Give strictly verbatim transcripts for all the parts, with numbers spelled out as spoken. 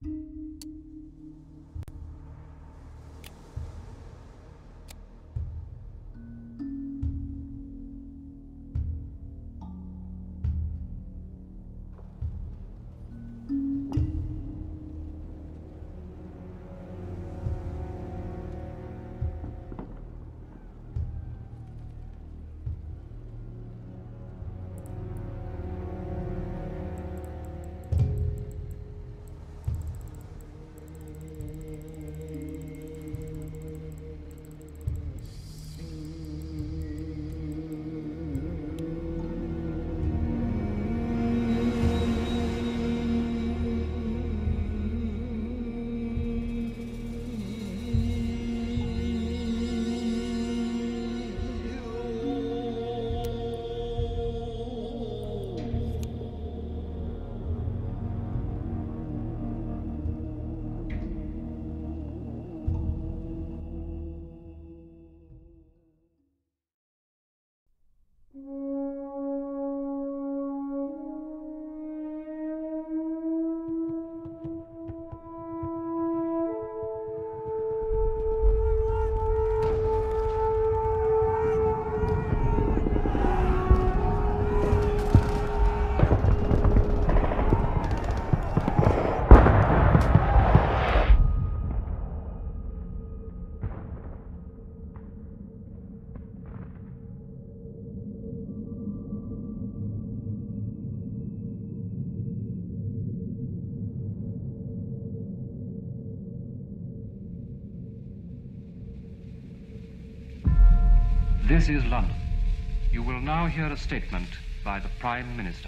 This is London. You will now hear a statement by the Prime Minister.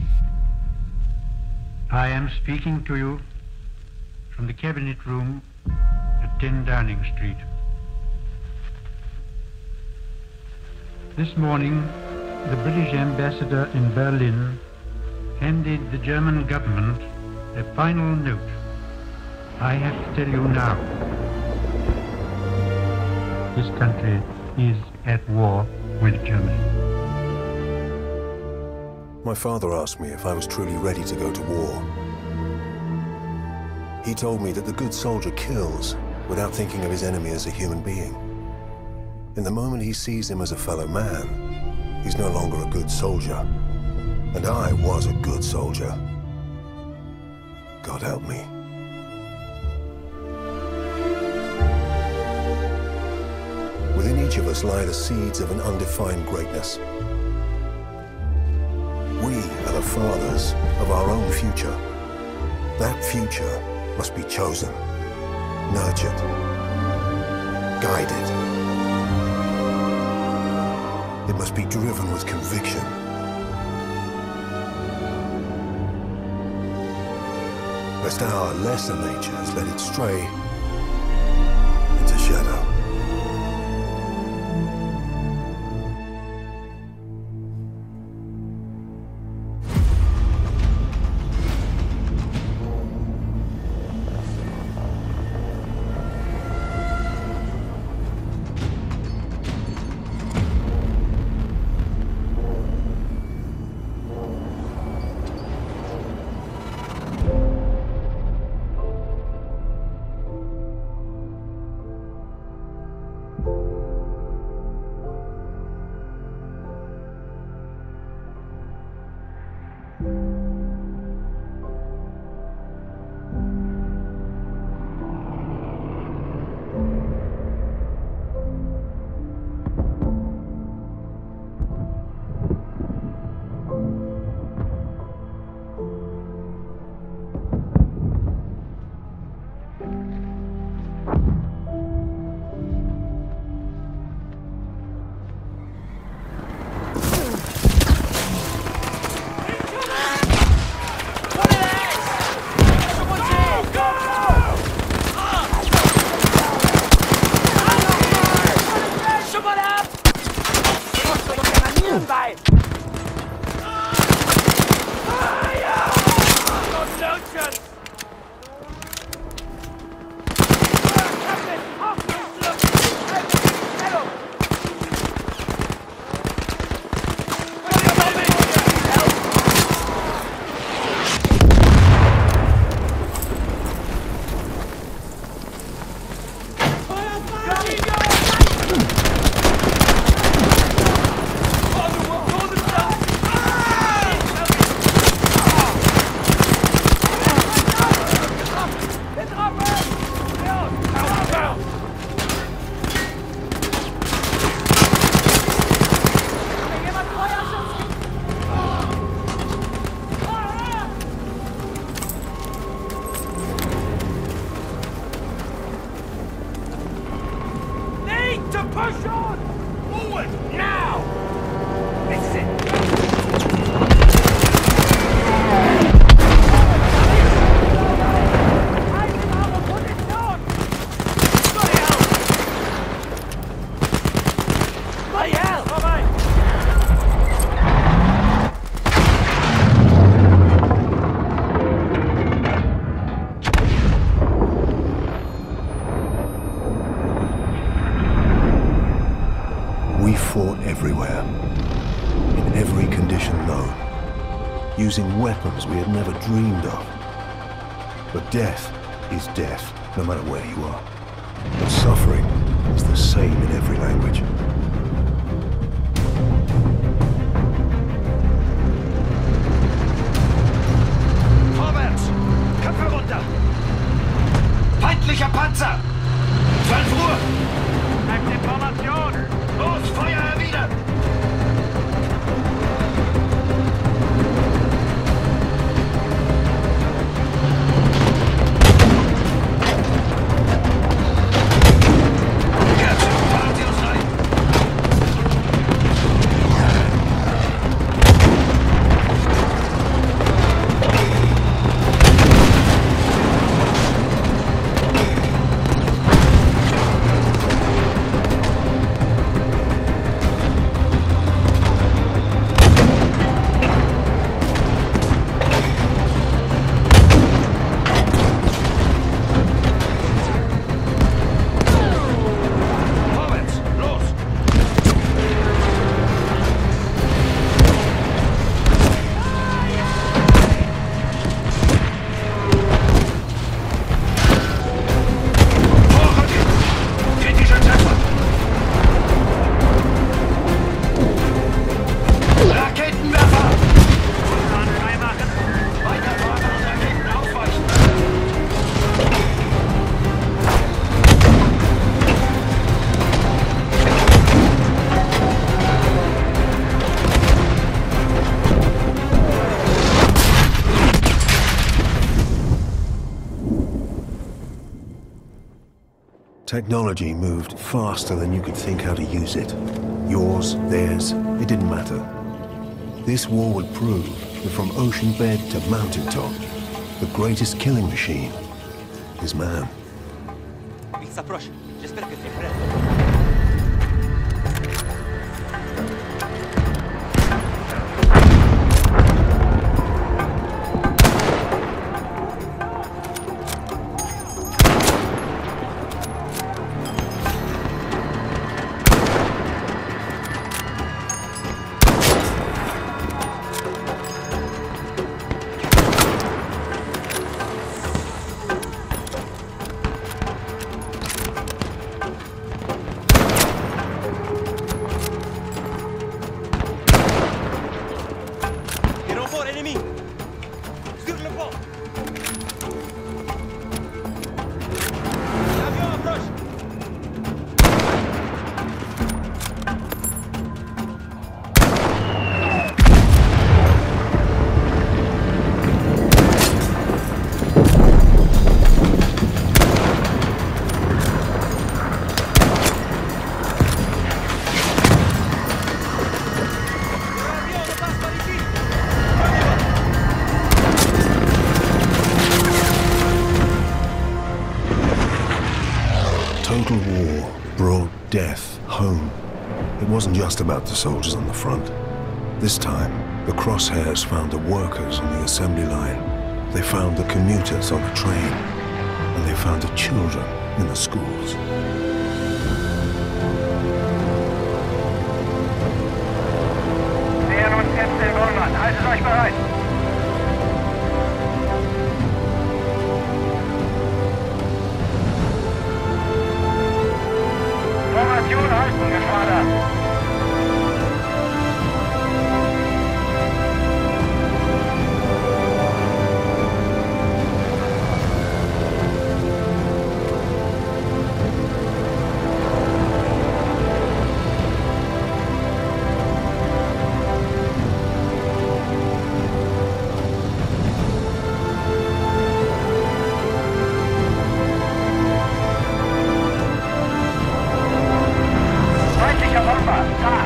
I am speaking to you from the Cabinet Room at ten Downing Street. This morning, the British ambassador in Berlin handed the German government a final note. I have to tell you now, this country is at war with Germany. My father asked me if I was truly ready to go to war. He told me that the good soldier kills without thinking of his enemy as a human being. In the moment he sees him as a fellow man, he's no longer a good soldier. And I was a good soldier. God help me. Within each of us lie the seeds of an undefined greatness. We are the fathers of our own future. That future must be chosen, nurtured, guided. It must be driven with conviction. Lest our lesser natures let it stray into shadow. We fought everywhere, in every condition known, using weapons we had never dreamed of. But death is death, no matter where you are. And suffering is the same in every language. Vorwärts! Köpfe runter! Feindlicher Panzer! zwölf Uhr! Bleibt in Formation! Los, Feuer erwidern! Technology moved faster than you could think how to use it. Yours, theirs, it didn't matter. This war would prove that from ocean bed to mountaintop, the greatest killing machine is man. Il s'approche. J'espère que t'es prêt. Total war brought death home. It wasn't just about the soldiers on the front. This time, the crosshairs found the workers on the assembly line. They found the commuters on the train. And they found the children in the schools. Nähern uns jetzt den Wohnmann. Haltet euch bereit! Formation halten, Geschwader! Feindliche Bomber, da!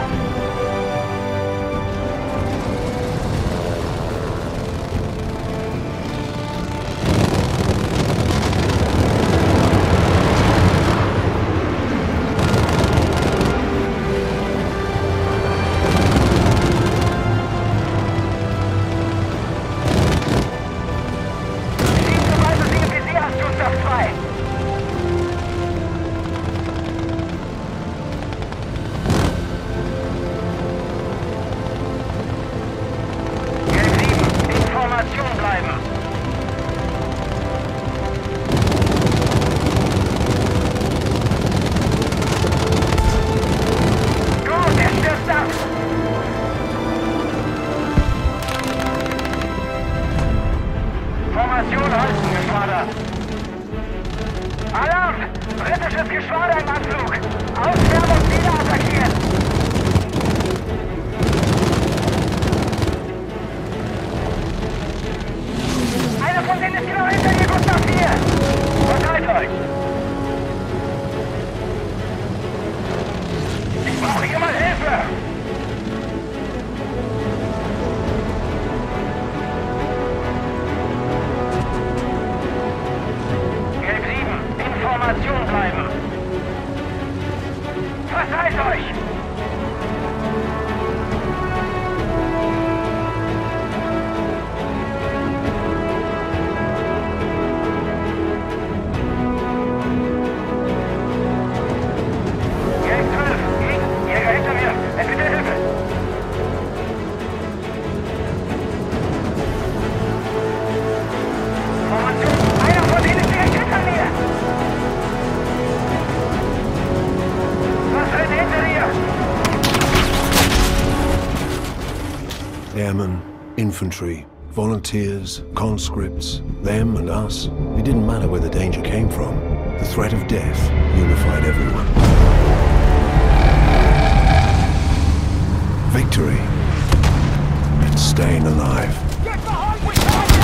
Alarm! Britisches Geschwader im Anflug! Ausfärben und wieder attackieren! Einer von denen ist genau hinter dir, Gustav vier! Verteilt euch! Ich brauche hier mal Hilfe! Information bleiben! Verteilt euch! Jäger zwölf! Jäger hinter mir! Entweder Hilfe! Formation! Einer von denen ist direkt hinter mir! Airmen, infantry, volunteers, conscripts, them and us. It didn't matter where the danger came from. The threat of death unified everyone. Victory and staying alive. Get behind me!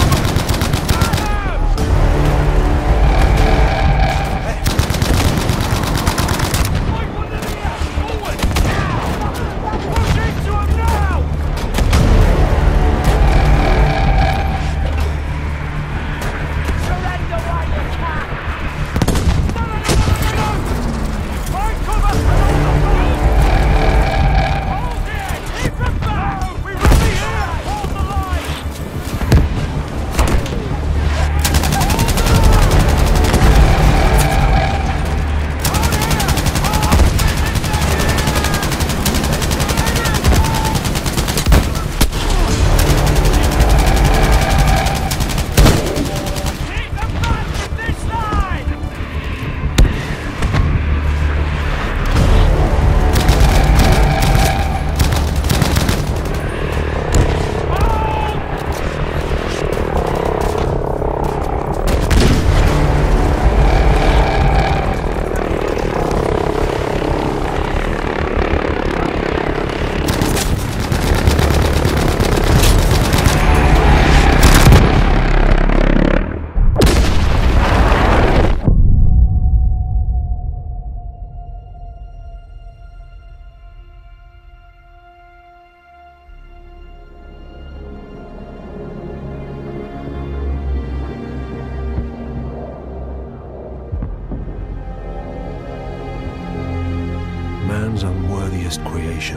Man's unworthiest creation.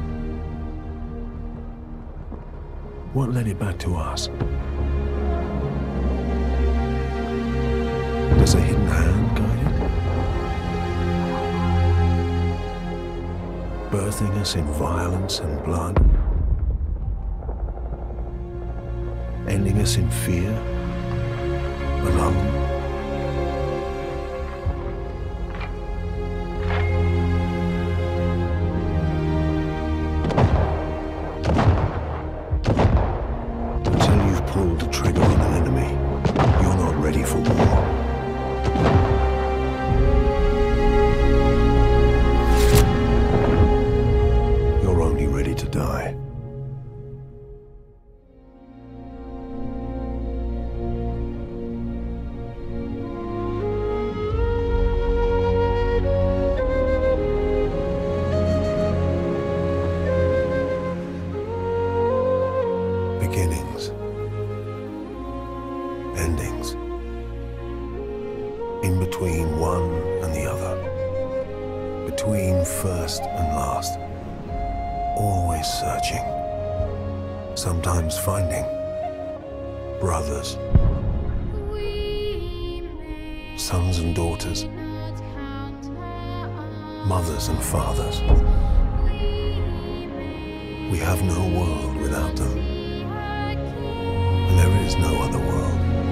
What led it back to us? Does a hidden hand guide it? Birthing us in violence and blood? Ending us in fear? Alone? Pulled the trigger on an enemy, you're not ready for war. You're only ready to die. first and last. Always searching. Sometimes finding. Brothers. Sons and daughters. Mothers and fathers. We have no world without them. And there is no other world.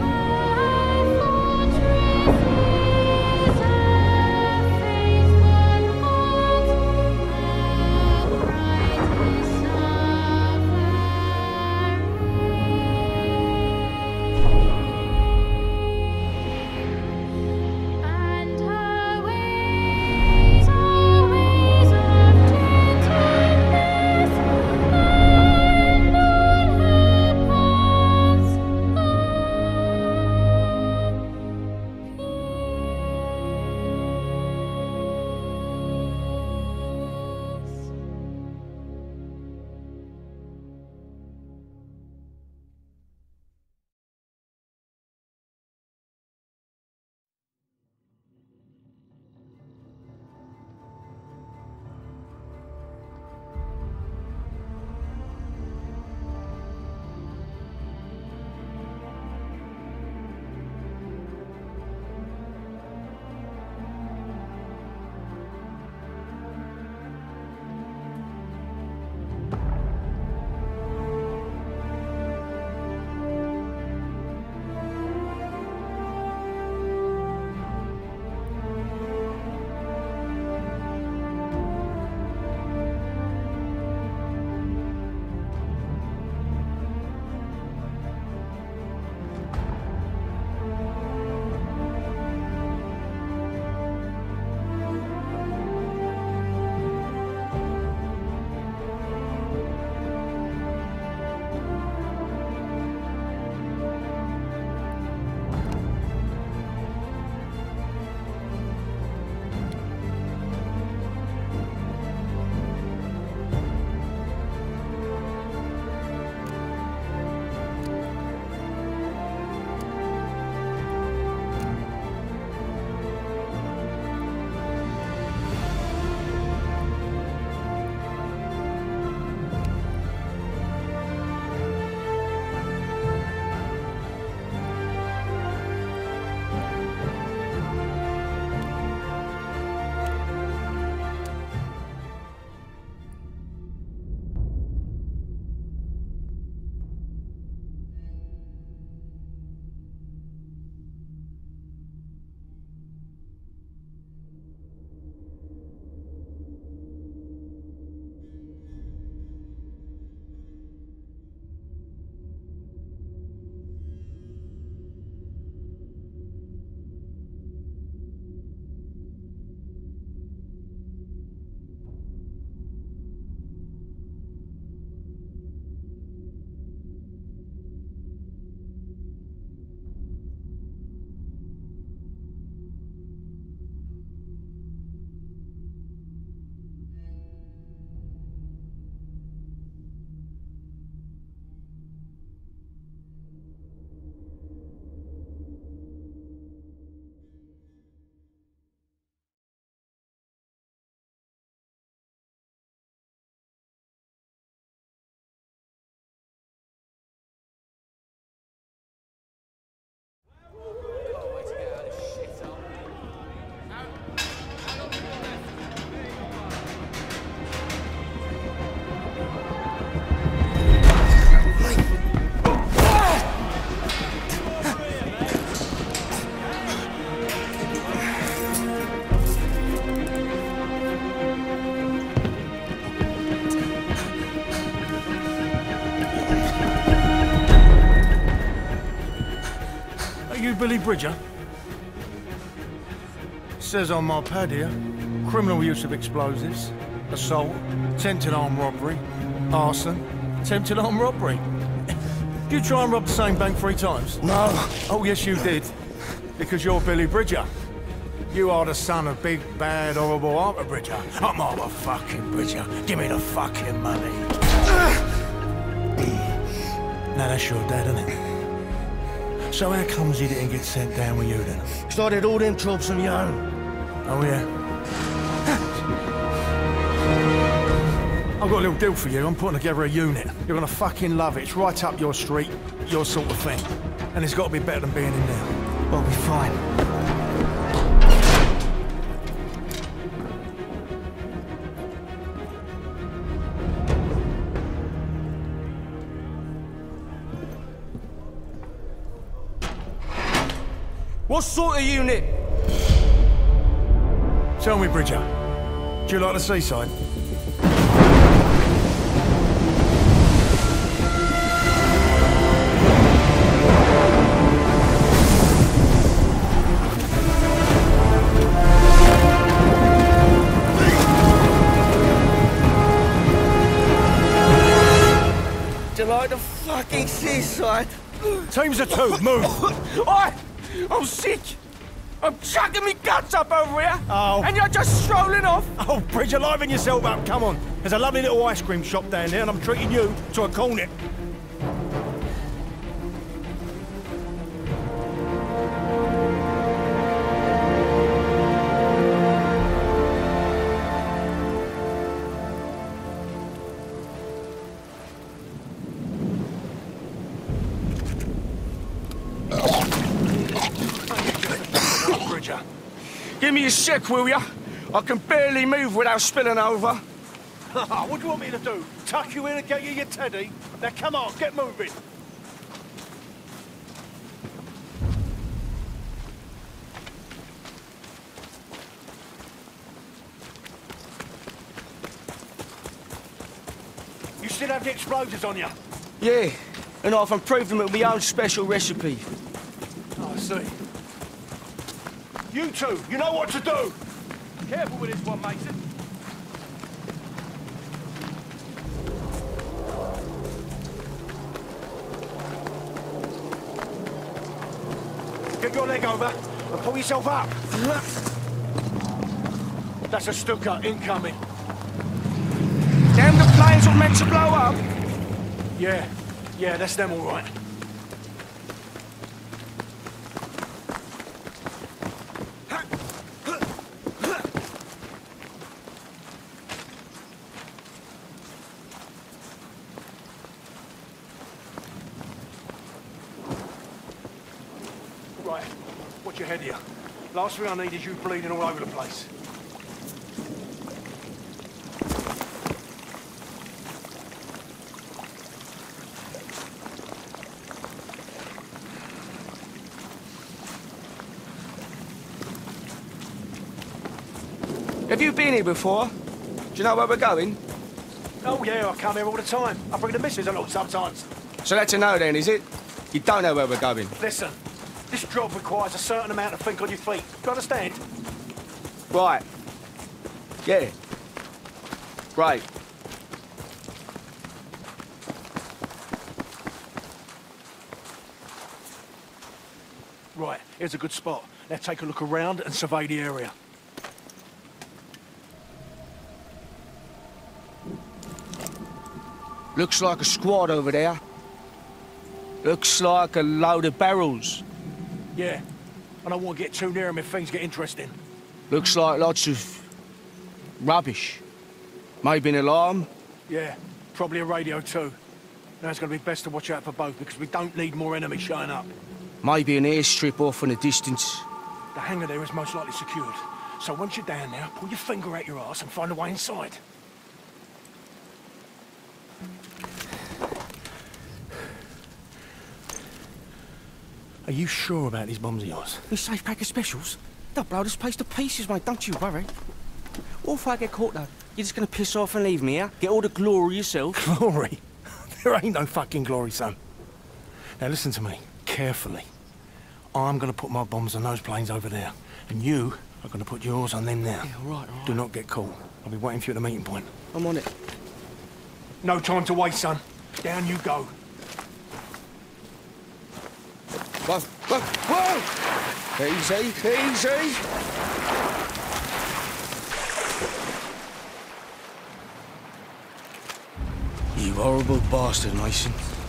Billy Bridger? Says on my pad here, criminal use of explosives, assault, attempted armed robbery, arson, attempted armed robbery. Did you try and rob the same bank three times? No. Oh, yes, you did. Because you're Billy Bridger. You are the son of big, bad, horrible Arthur Bridger. I'm Arthur fucking Bridger. Give me the fucking money. Now that's your dad, isn't it? So how comes he didn't get sent down with you then? Started all them troubles on your own. Oh, yeah? I've got a little deal for you. I'm putting together a unit. You're gonna fucking love it. It's right up your street, your sort of thing. And it's got to be better than being in there. I'll be fine. What sort of unit? Tell me, Bridger, do you like the seaside? Do you like the fucking seaside? Teams of two, move! Oi! I'm sick! I'm chucking me guts up over here! Oh. And you're just strolling off! Oh, Bridger, liven yourself up, come on. There's a lovely little ice cream shop down there and I'm treating you to a cornet. Give me a sec, will ya? I can barely move without spilling over. What do you want me to do? Tuck you in and get you your teddy? Now come on, get moving. You still have the explosives on you? Yeah, and I've improved them with my own special recipe. Oh, I see. You two, you know what to do! Careful with this one, Mason. Get your leg over and pull yourself up. That's a Stuka incoming. Damn, the planes were meant to blow up. Yeah, yeah, that's them all right. Right, watch your head here. Last thing I need is you bleeding all over the place. Have you been here before? Do you know where we're going? Oh yeah, I come here all the time. I bring the missus along sometimes. So that's a no then, is it? You don't know where we're going? Listen, this job requires a certain amount of think on your feet. Do you understand? Right. Yeah. Right. Right, here's a good spot. Now take a look around and survey the area. Looks like a squad over there. Looks like a load of barrels. Yeah, I don't want to get too near them if things get interesting. Looks like lots of rubbish. Maybe an alarm. Yeah, probably a radio too. Now it's going to be best to watch out for both because we don't need more enemies showing up. Maybe an airstrip off in the distance. The hangar there is most likely secured. So once you're down there, pull your finger out your arse and find a way inside. Are you sure about these bombs of yours? This safe pack of specials? They'll blow this place to pieces, mate, don't you worry. What if I get caught, though? You're just gonna piss off and leave me, yeah? Get all the glory yourself? Glory? There ain't no fucking glory, son. Now listen to me, carefully. I'm gonna put my bombs on those planes over there, and you are gonna put yours on them now. Yeah, all right, all right. Do not get caught. I'll be waiting for you at the meeting point. I'm on it. No time to waste, son. Down you go. Whoa, whoa, whoa! Easy, easy! You horrible bastard, Mason.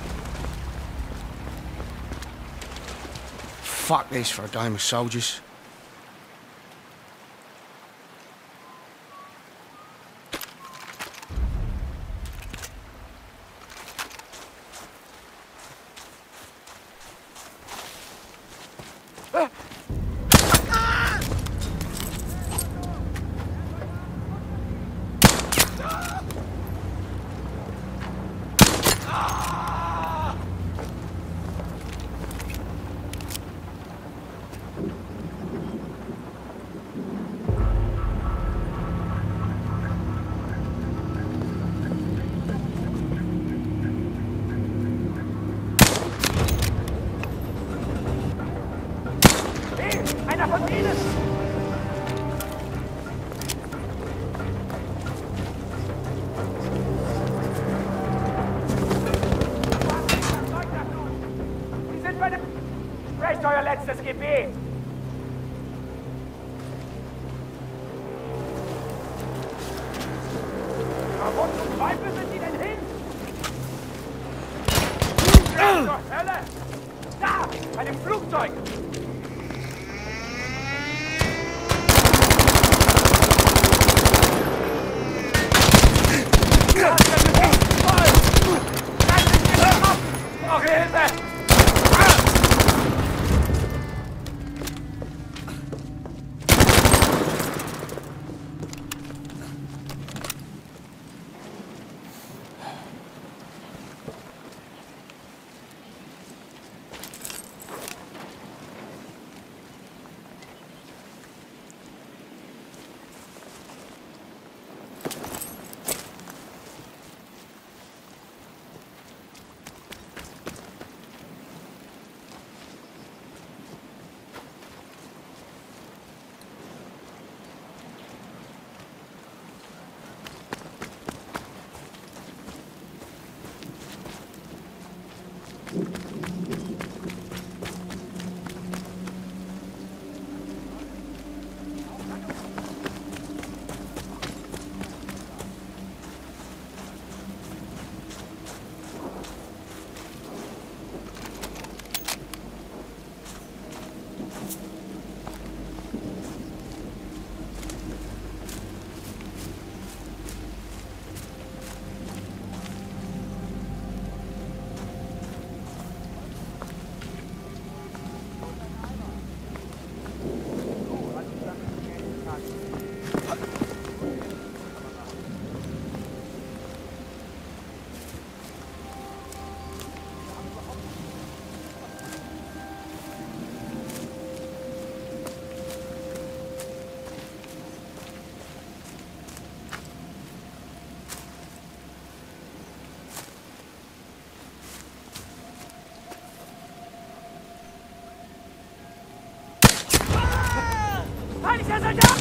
Fuck this for a game of soldiers. Einer von ihnen! Sie sind bei dem... Sprecht euer letztes Gebet! Aber wo zum Teufel sind die denn hin? Zur Hölle! Da! Bei dem Flugzeug! Brauche Hilfe! Feindlicher Soldat!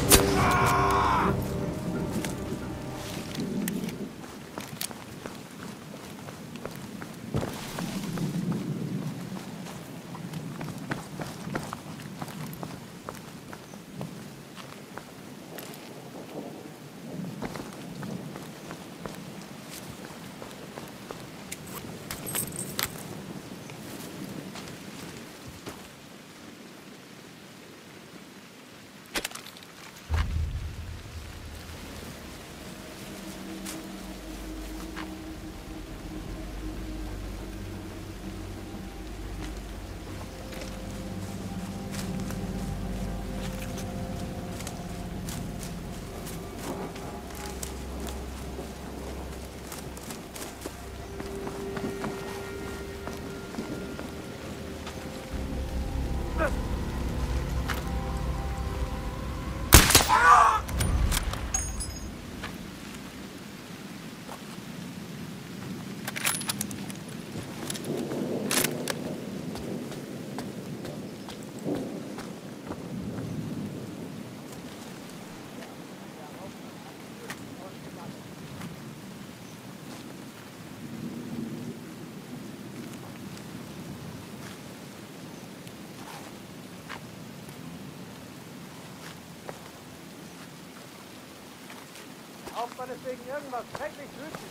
Auch man ist wegen irgendwas schrecklich wütend.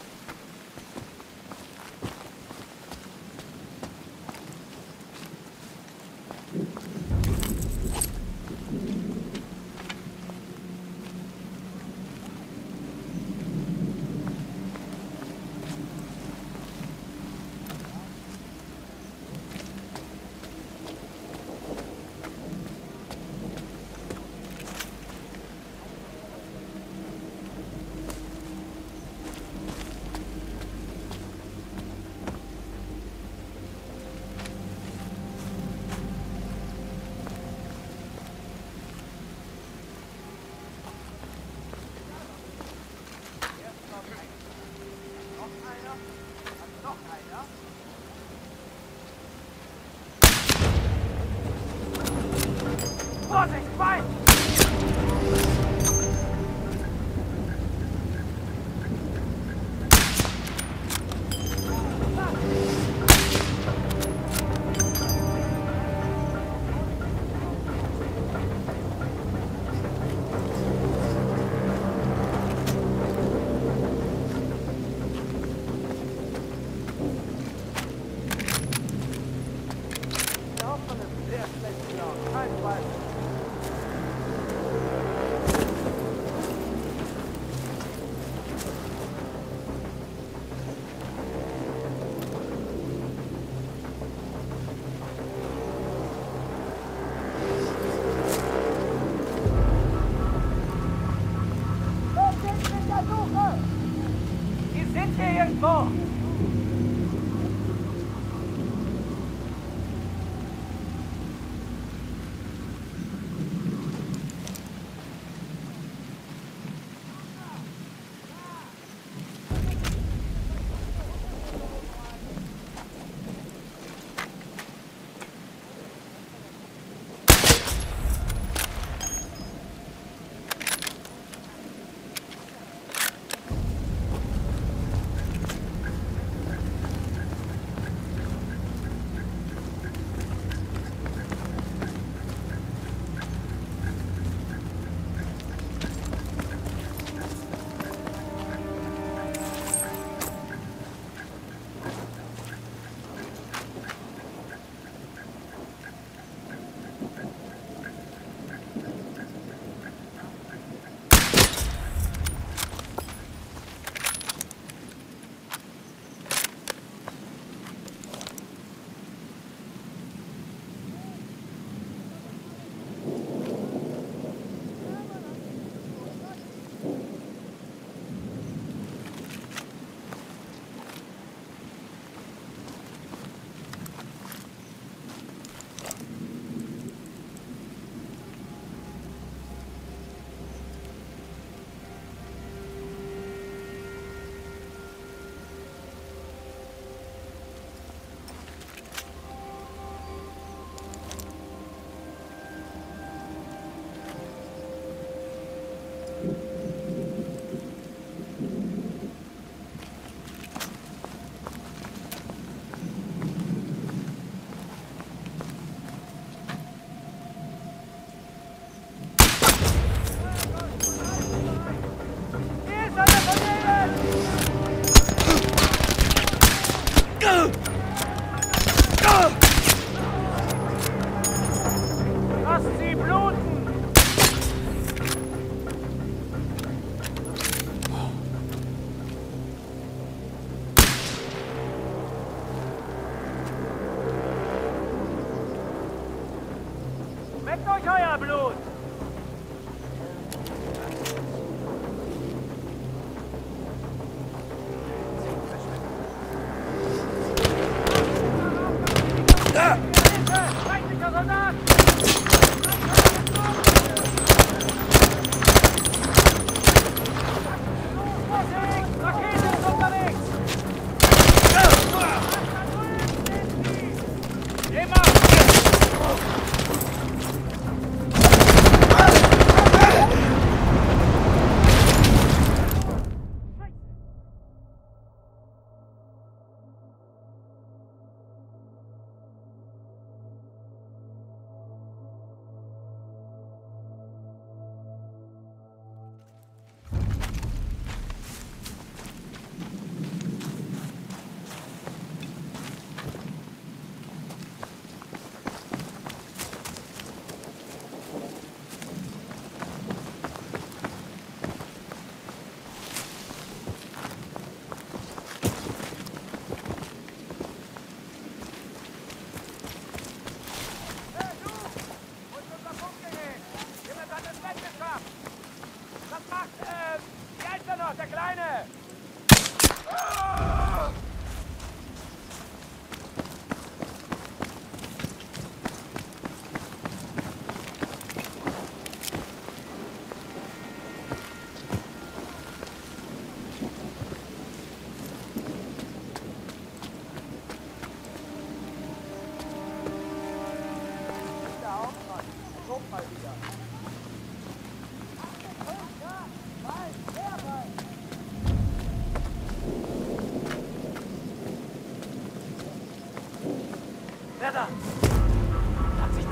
Vorsicht, Feind! Die sind hier irgendwo! Lasst sie bluten! Schmeckt euch euer Blut! Feindlicher Soldat! Vorsicht! Rakete ist unterwegs! Immer!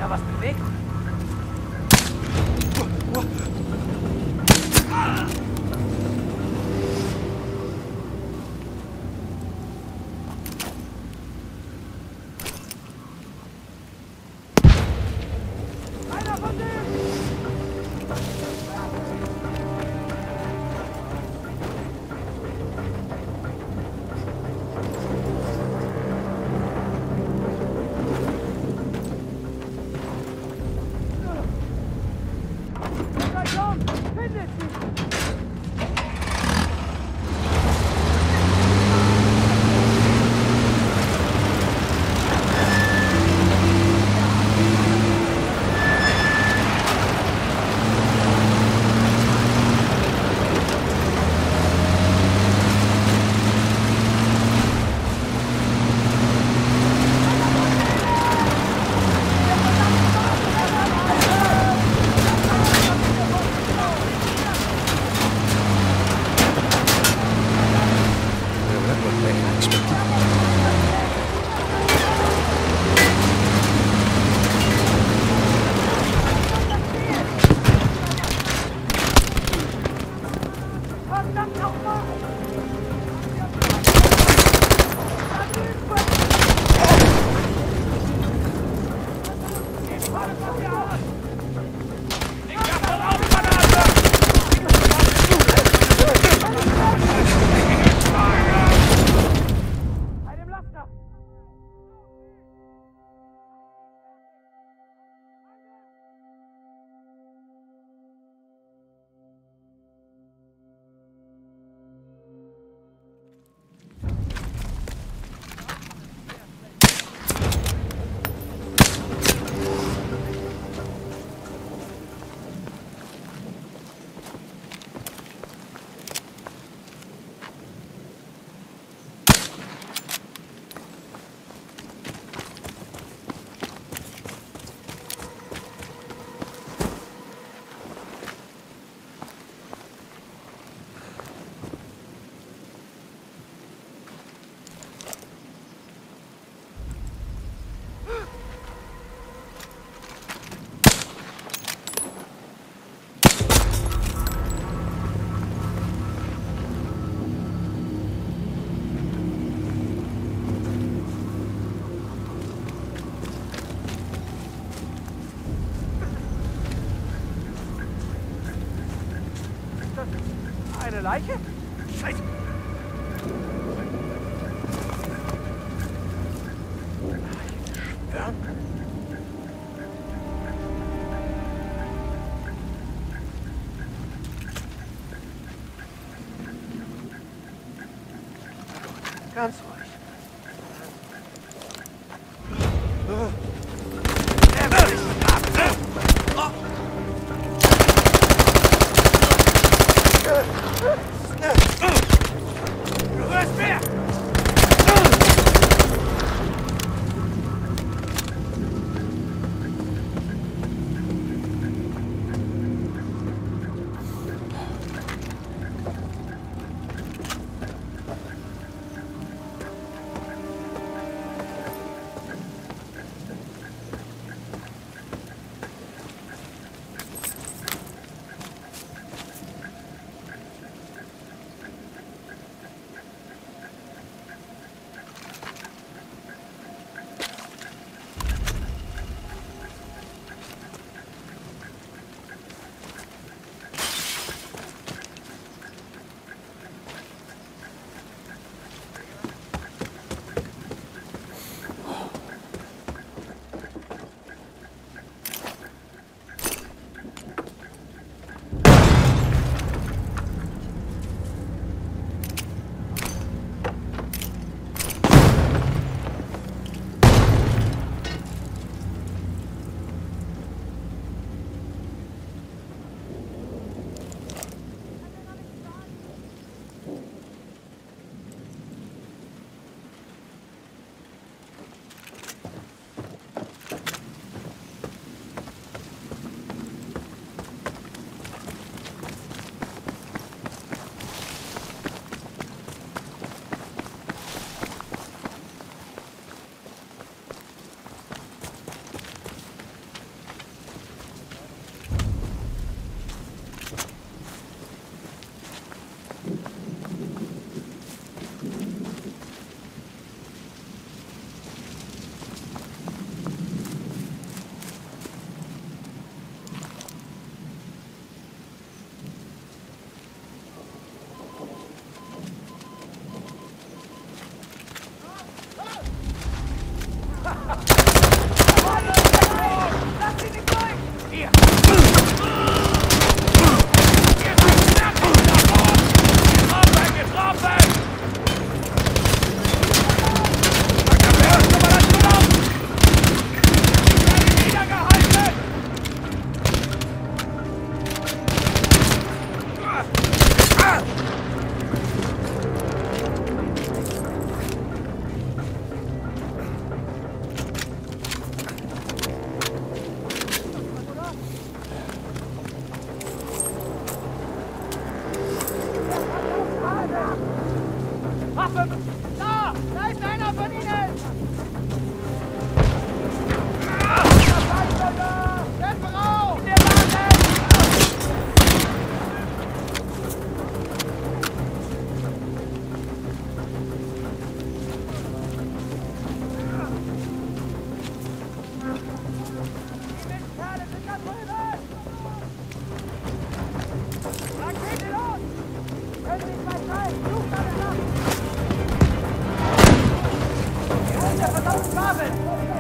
da was bewegt? Einer von denen! Eine Leiche? Scheiße! Ja? Ganz ruhig. Er wird dich begraben! Du hörst mehr! Waffe! Da! Da ist einer von ihnen! Kämpfe raus! Wir warten! Die Windkerle sind da drüben! Rakete los! Können Sie nicht mehr Zeit! Sucht alle nach! Hier ist der verdammte Kabel!